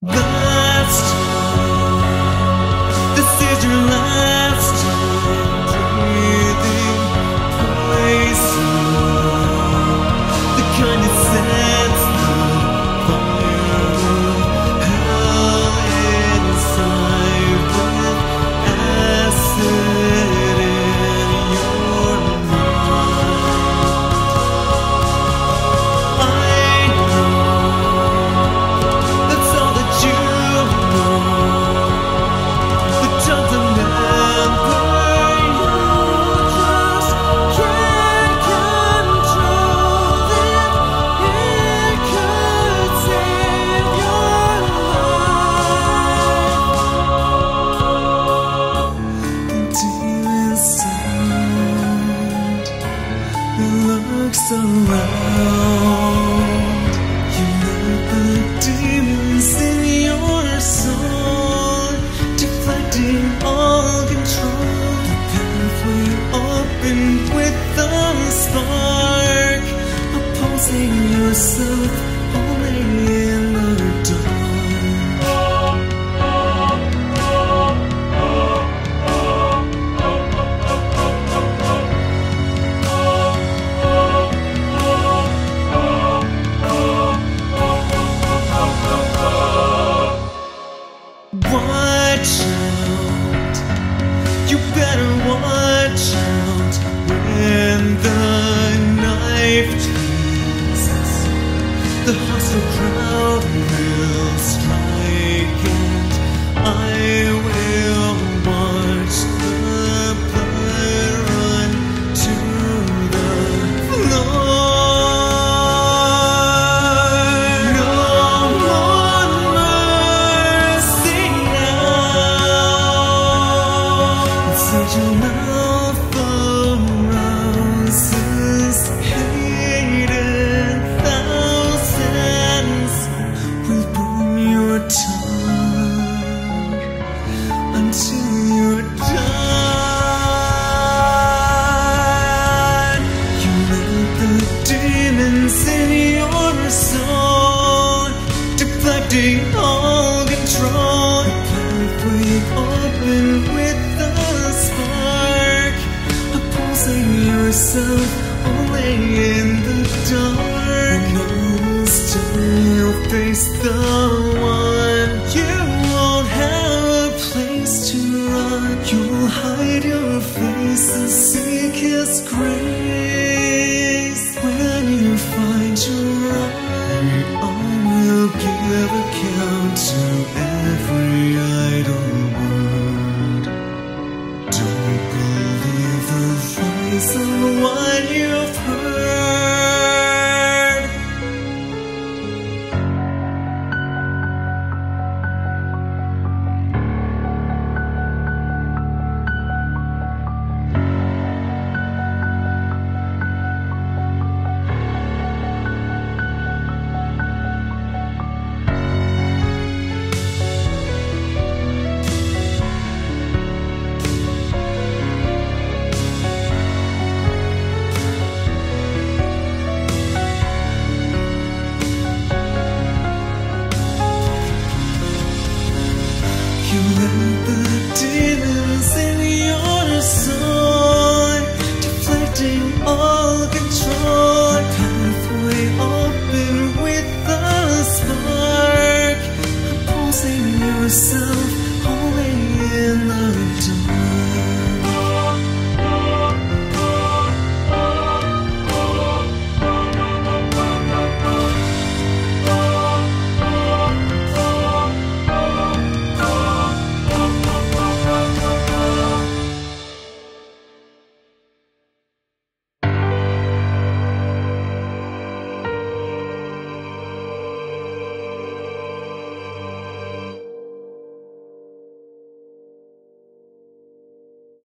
Last time, this is your last time breathing poison, the kind that sets the fire hell inside with acid in your mind. I know that's all that you know. The times of never, you just can't control it. It could save your life. Deep inside, it looks around. You let the demons in your soul, deflecting all control. The pathway opened with the spark, opposing yourself only in the dark. Watch out, you better watch out when the knife teases. The hostile crowd will strike and I will watch the blood run to the floor. No more mercy now. Inside your mouth arouses hate in thousands. Will burn your tongue until you're done. You let the demons in your soul, deflecting all control. The pathway open with the spark, opposing yourself only in the dark. Notice turn your face the one. You won't have a place to run. You'll hide your face and seek His grace. When you find your right, I will give account to